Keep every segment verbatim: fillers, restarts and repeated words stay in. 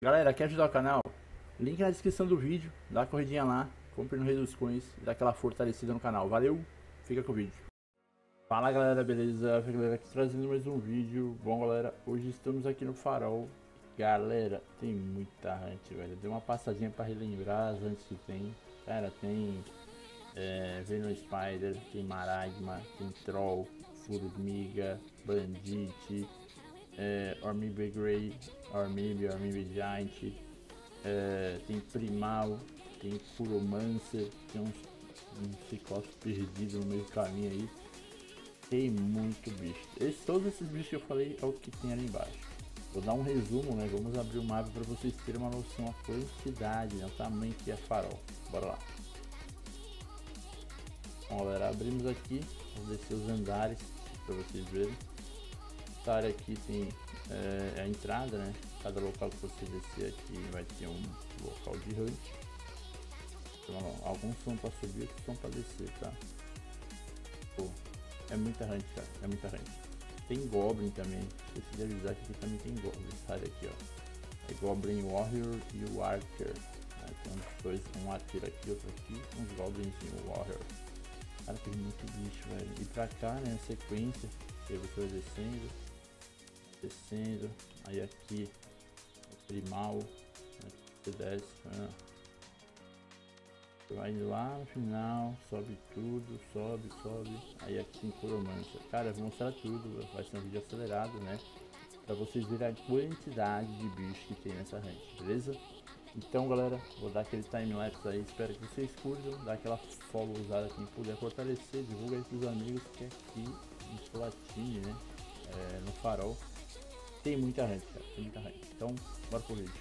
Galera, quer ajudar o canal? Link na descrição do vídeo, dá uma corridinha lá, compre no Rei dos Coins e dá aquela fortalecida no canal. Valeu, fica com o vídeo. Fala galera, beleza? Galera, aqui trazendo mais um vídeo. Bom galera, hoje estamos aqui no Farol. Galera, tem muita hunt, velho. Deu uma passadinha para relembrar as hunts que tem. Cara, tem é, Venom Spider, tem Maragma, tem Troll, Formiga, Bandite, é, Ormib Grey, Ormib, Ormib Giant, é, tem Primal, tem Puromancer, tem uns, um Ciclope perdido no meio do caminho aí. Tem muito bicho. Esse, todos esses bichos que eu falei é o que tem ali embaixo. Vou dar um resumo, né? Vamos abrir o mapa para vocês terem uma noção da quantidade, né? O tamanho que é Farol. Bora lá. Bom, galera, abrimos aqui. Vamos descer os andares para vocês verem. Essa área aqui tem é, a entrada, né? Cada local que você descer aqui vai ter um local de hunt. Então, alguns são para subir, outros são para descer, tá? Pô, é muita hunt, cara. É muita hunt. Tem Goblin também, esqueci de avisar que aqui também tem Goblin, essa área aqui, ó. É Goblin Warrior e o Archer. Né? Tem uns dois, um Archer aqui, outro aqui, uns Goblins e o Warrior. Cara, tem muito bicho, velho. E pra cá, né, na sequência, aí você vai descendo, descendo, aí aqui, o Primal, né, você desce, né? Você vai lá no final, sobe tudo, sobe, sobe. Aí aqui tem Puromancer. Cara, eu vou mostrar tudo, vai ser um vídeo acelerado, né? Pra vocês verem a quantidade de bichos que tem nessa range, beleza? Então galera, vou dar aquele time-lapse aí, espero que vocês curtam. Dá aquela follow usada quem puder fortalecer, divulga aí pros amigos que aqui em Platine, né? É, no Farol. Tem muita range, cara, tem muita range. Então, bora pro vídeo.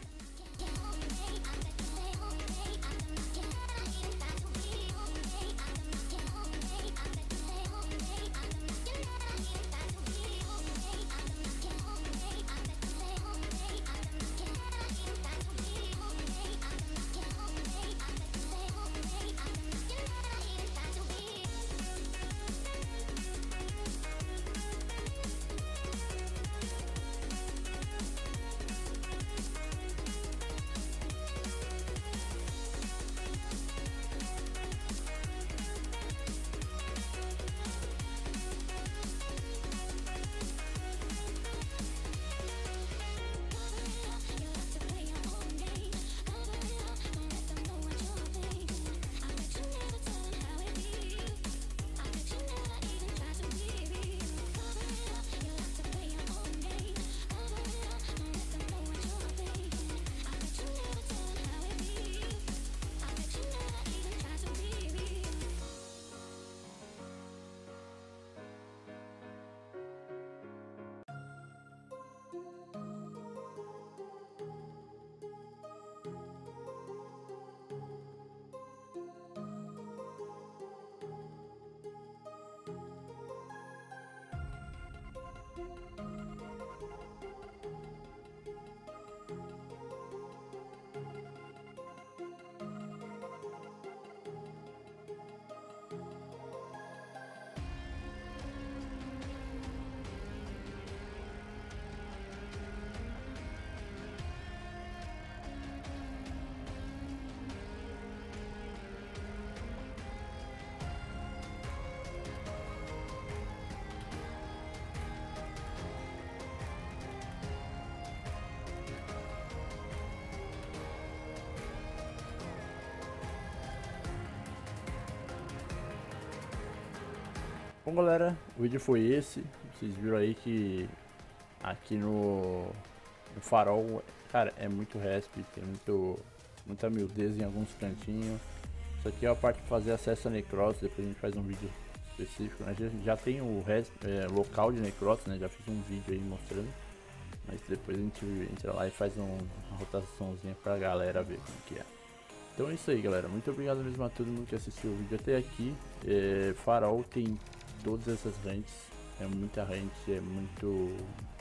Bom galera, o vídeo foi esse. Vocês viram aí que aqui no, no Farol, cara, é muito resp, tem muito, muita miudez em alguns cantinhos. Isso aqui é a parte de fazer acesso a necrosis, depois a gente faz um vídeo específico, né? Já, já tem o resp, é, local de necrosis, né? Já fiz um vídeo aí mostrando. Mas depois a gente entra lá e faz um, uma rotaçãozinha pra galera ver como que é. Então é isso aí galera, muito obrigado mesmo a todo mundo que assistiu o vídeo até aqui. é, Farol tem todas essas ranges, é muita range, é muito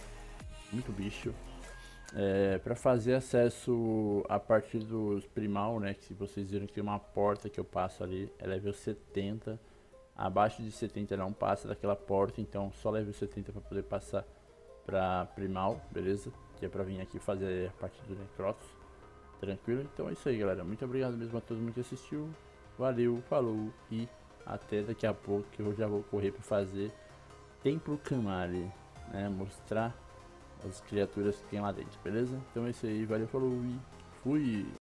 muito bicho. É, para fazer acesso a partir dos primal, né, que se vocês viram que tem uma porta que eu passo ali, é level setenta, abaixo de setenta não passa daquela porta, então só level setenta para poder passar para primal, beleza? que é pra vir aqui fazer a parte do Necrotos. Tranquilo? Então é isso aí, galera. Muito obrigado mesmo a todo mundo que assistiu. Valeu, falou e até daqui a pouco, que eu já vou correr para fazer Templo Kamari, né? Mostrar as criaturas que tem lá dentro, beleza? Então é isso aí, valeu, falou e fui!